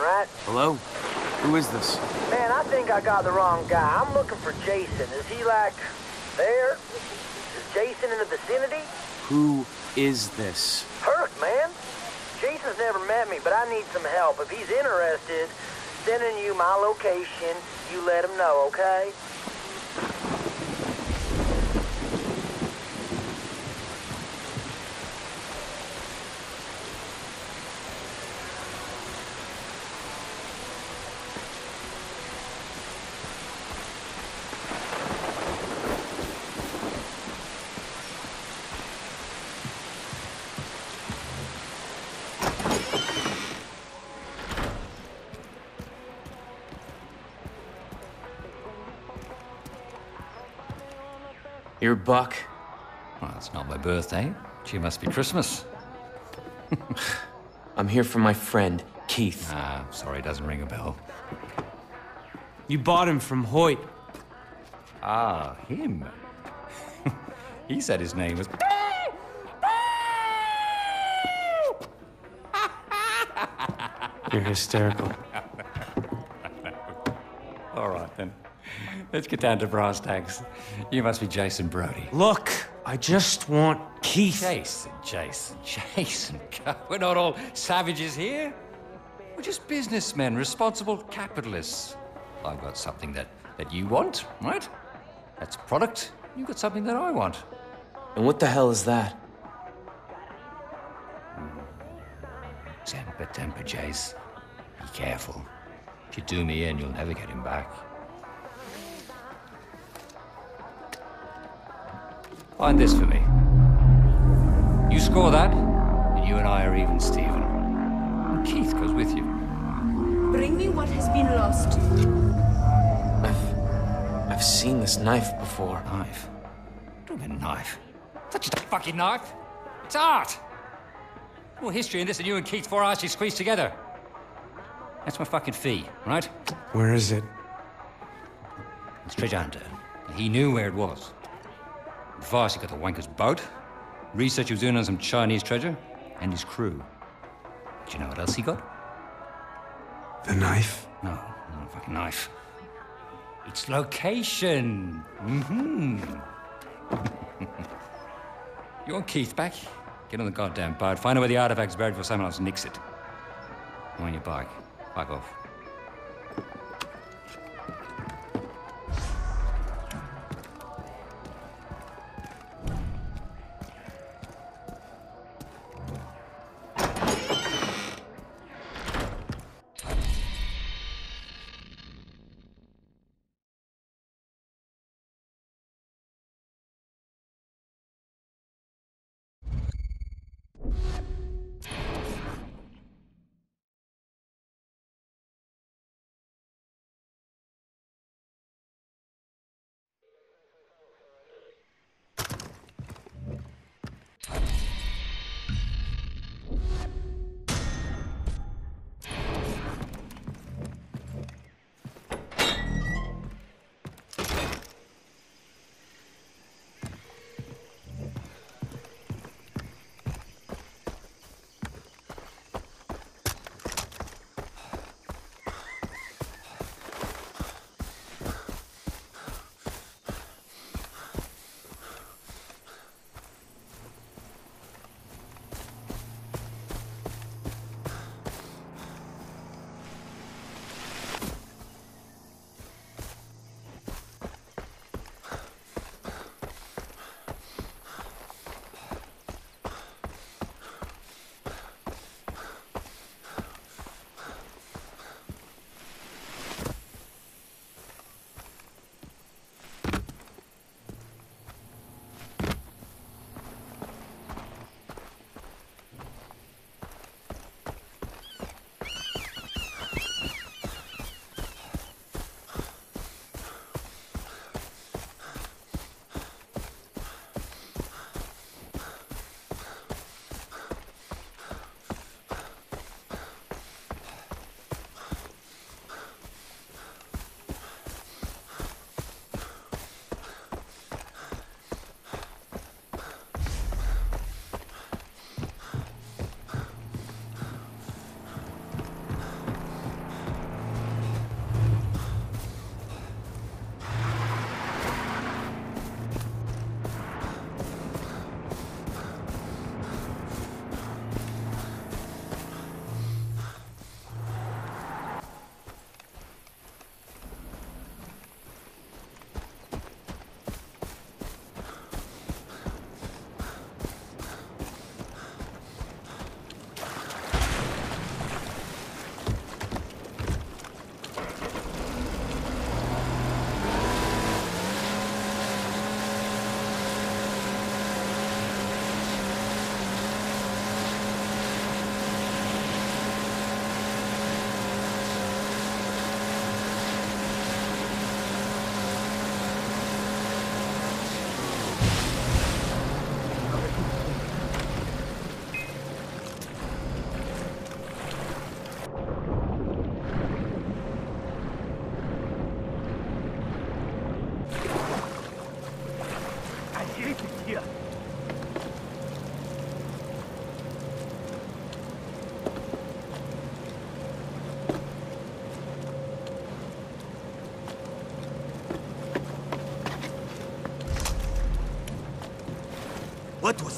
right? Hello? Who is this? Man, I think I got the wrong guy. I'm looking for Jason. Is he, like, there? Is Jason in the vicinity? Who is this? Herc, man. Jason's never met me, but I need some help. If he's interested, sending you my location, you let him know, okay? You're Buck? Well, it's not my birthday. She must be Christmas. I'm here for my friend, Keith. Ah, sorry, it doesn't ring a bell. You bought him from Hoyt. Ah, him. He said his name was... You're hysterical. All right, then. Let's get down to brass tacks. You must be Jason Brody. Look, I just want Keith. Jason. We're not all savages here. We're just businessmen, responsible capitalists. I've got something that you want, right? That's product. You've got something that I want. And what the hell is that? Temper, Jace. Be careful. If you do me in, you'll never get him back. Find this for me. You score that, and you and I are even, Stephen. And Keith goes with you. Bring me what has been lost. I've seen this knife before. Knife? Don't get a knife. It's not just a fucking knife. It's art. More history in this than you and Keith's 4 arches squeezed together. That's my fucking fee, right? Where is it? It's treasure hunter. He knew where it was. Advice, he got the wanker's boat. Research he was doing on some Chinese treasure. And his crew. Do you know what else he got? The knife? No, not a fucking knife. It's location. You want Keith back? Get on the goddamn boat. Find out where the artifact's buried before someone else nicks it. I'm on your bike. Fuck off.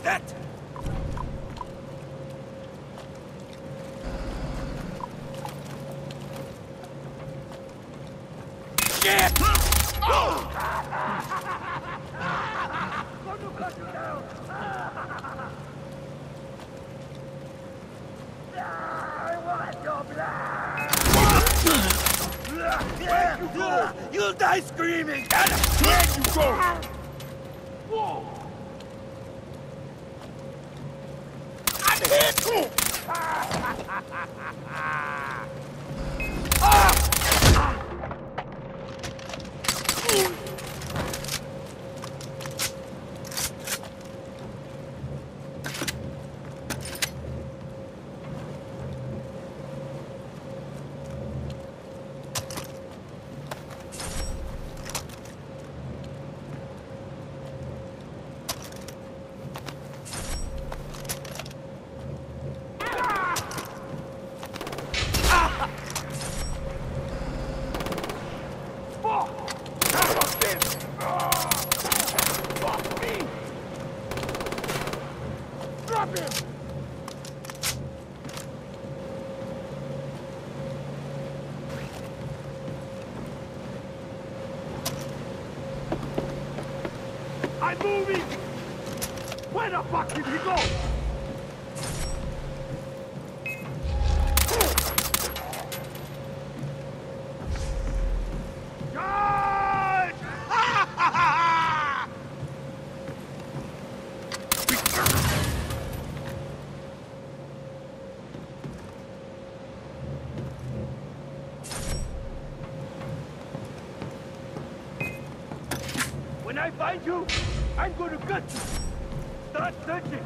that? Shit! Oh! Where you go? You'll die screaming! Where you go? Whoa! I'm hit! I'm moving! Where the fuck did he go? Charge! When I find you, I'm gonna gut you! Start searching!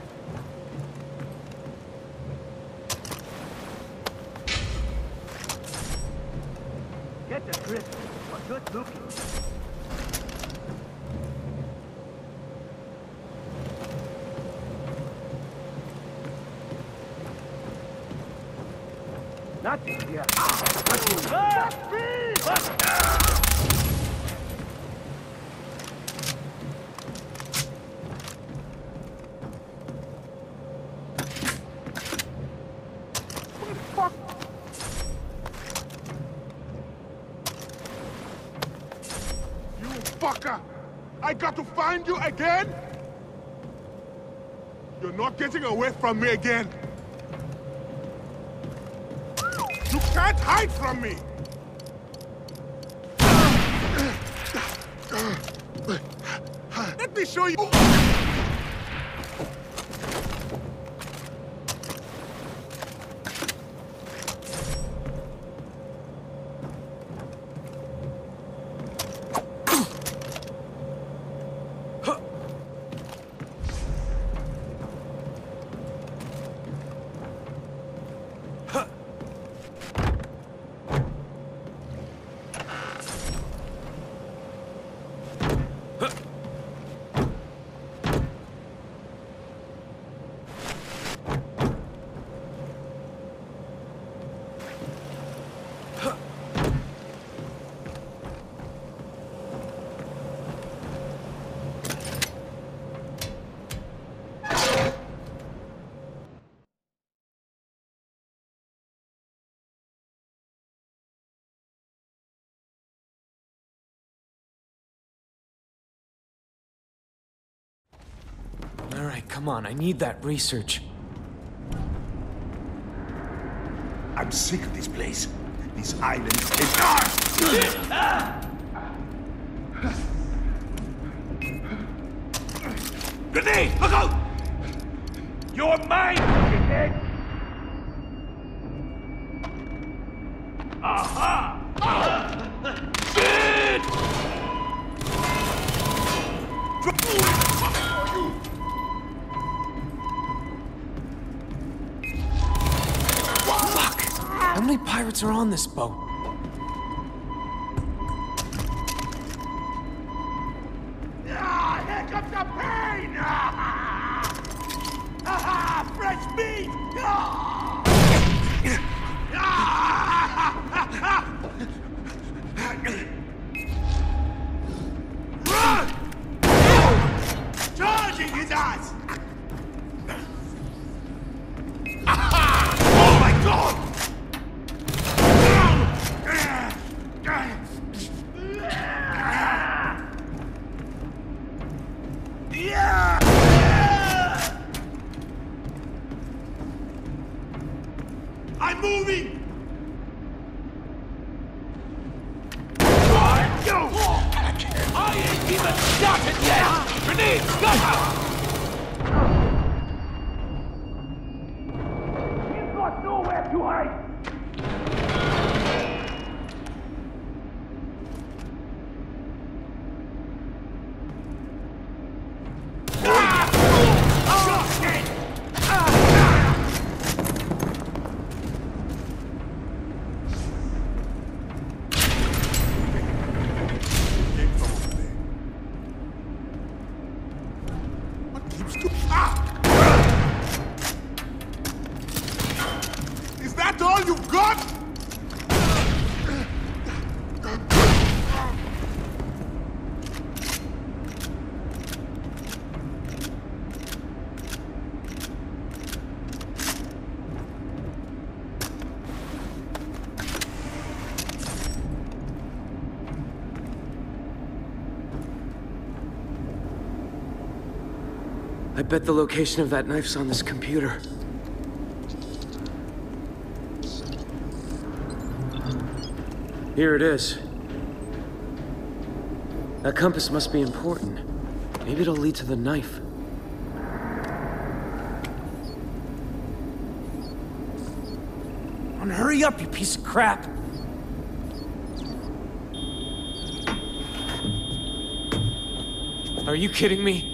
Get the grip, but good looking. Nothing here. Nothing. Ah! Fucker! I got to find you again? You're not getting away from me again. You can't hide from me! Let me show you! All right, come on. I need that research. I'm sick of this place. This island is... Grenade! Look out! You're mine, shithead! Aha! Shit! Fuck! How many pirates are on this boat? Here comes the pain! Fresh meat! Run! Charging his ass! I'm moving! I ain't even started yet! Grenade! Got her! He's got nowhere to hide! Is that all you've got? I bet the location of that knife's on this computer. Here it is. That compass must be important. Maybe it'll lead to the knife. Hurry up, you piece of crap! Are you kidding me?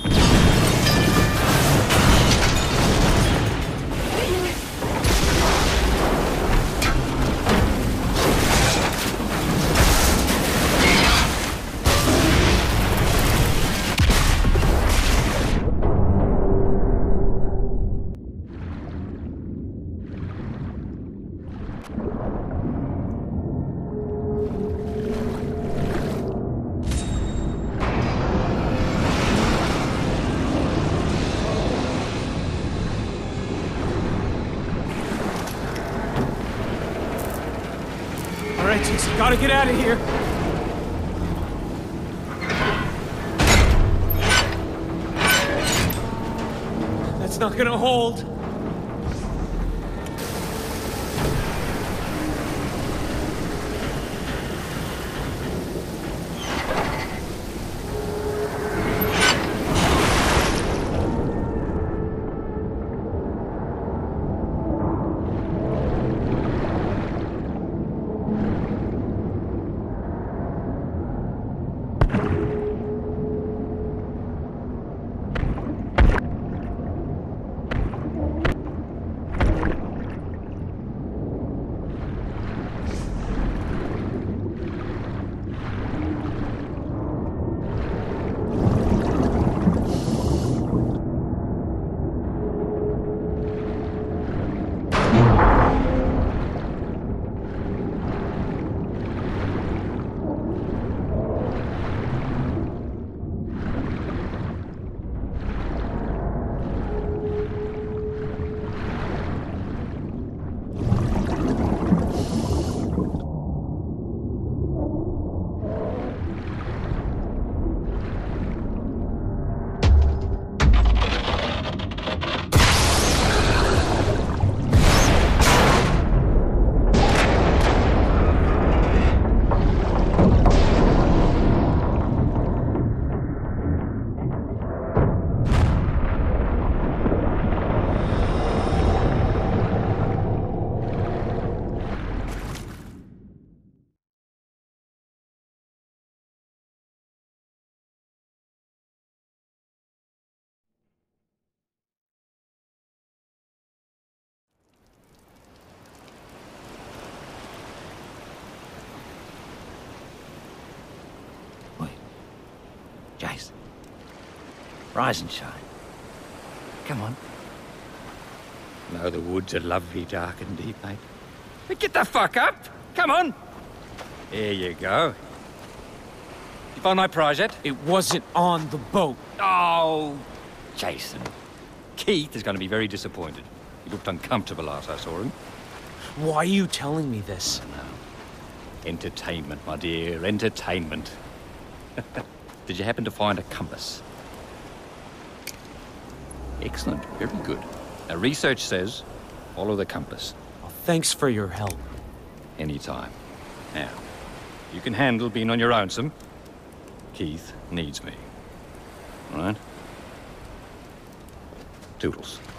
Alright, Jason, gotta get out of here! That's not gonna hold! Jace. Rise and shine. Come on. No, the woods are lovely, dark and deep, mate. But get the fuck up! Come on! There you go. You find my prize yet? It wasn't on the boat. Oh, Jason. Keith is going to be very disappointed. He looked uncomfortable last I saw him. Why are you telling me this? No. Entertainment, my dear, entertainment. Did you happen to find a compass? Excellent, very good. Now, research says, follow the compass. I'll Thanks for your help. Anytime. Now, you can handle being on your own, some. Keith needs me. All right? Toodles.